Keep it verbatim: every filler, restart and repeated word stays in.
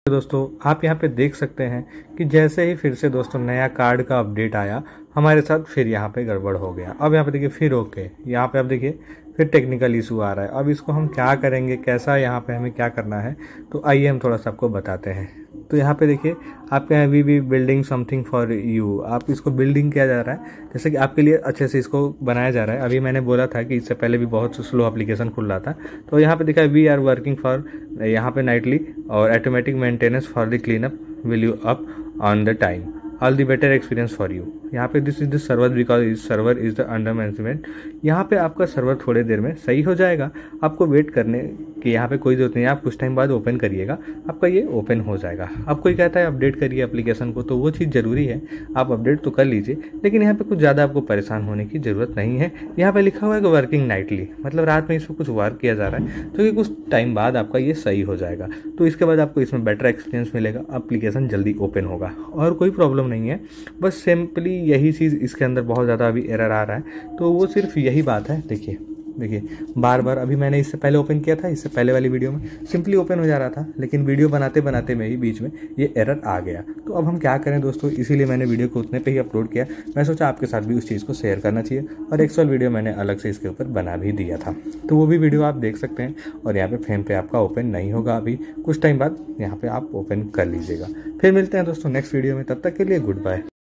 दोस्तों आप यहाँ पे देख सकते हैं कि जैसे ही फिर से दोस्तों नया कार्ड का अपडेट आया हमारे साथ फिर यहाँ पे गड़बड़ हो गया। अब यहाँ पे देखिए फिर ओके, यहाँ पे अब देखिए फिर टेक्निकल इशू आ रहा है। अब इसको हम क्या करेंगे, कैसा यहाँ पे हमें क्या करना है, तो आइए हम थोड़ा सा आपको बताते हैं। तो यहाँ पे देखिए आपके यहाँ we be building something for you, आप इसको बिल्डिंग किया जा रहा है जैसे कि आपके लिए अच्छे से इसको बनाया जा रहा है। अभी मैंने बोला था कि इससे पहले भी बहुत स्लो एप्लीकेशन खुल रहा था। तो यहाँ पे देखा है वी आर वर्किंग फॉर यहाँ पे नाइटली और automatic maintenance for the clean up will you up on the time all the better experience for you. यहाँ पे this is the server because is server is the under management. यहाँ पे आपका server थोड़ी देर में सही हो जाएगा, आपको वेट करने की यहाँ पे कोई जरूरत नहीं है। आप कुछ टाइम बाद ओपन करिएगा, आपका ये ओपन हो जाएगा। अब कोई कहता है अपडेट करिए एप्लीकेशन को, तो वो चीज़ ज़रूरी है, आप अपडेट तो कर लीजिए, लेकिन यहाँ पे कुछ ज़्यादा आपको परेशान होने की ज़रूरत नहीं है। यहाँ पे लिखा हुआ है कि वर्किंग नाइटली, मतलब रात में इसमें कुछ वर्क किया जा रहा है, तो ये कुछ टाइम बाद आपका ये सही हो जाएगा। तो इसके बाद आपको इसमें बेटर एक्सपीरियंस मिलेगा, एप्लीकेशन जल्दी ओपन होगा और कोई प्रॉब्लम नहीं है। बस सिंपली यही चीज़ इसके अंदर बहुत ज़्यादा अभी एरर आ रहा है, तो वो सिर्फ यही बात है। देखिए देखिए बार बार अभी मैंने इससे पहले ओपन किया था, इससे पहले वाली वीडियो में सिंपली ओपन हो जा रहा था, लेकिन वीडियो बनाते बनाते में ही बीच में ये एरर आ गया। तो अब हम क्या करें दोस्तों, इसीलिए मैंने वीडियो को उतने पे ही अपलोड किया। मैं सोचा आपके साथ भी उस चीज़ को शेयर करना चाहिए, और एक्चुअल वीडियो मैंने अलग से इसके ऊपर बना भी दिया था, तो वो भी वीडियो आप देख सकते हैं। और यहाँ पे फेम पे आपका ओपन नहीं होगा, अभी कुछ टाइम बाद यहाँ पे आप ओपन कर लीजिएगा। फिर मिलते हैं दोस्तों नेक्स्ट वीडियो में, तब तक के लिए गुड बाय।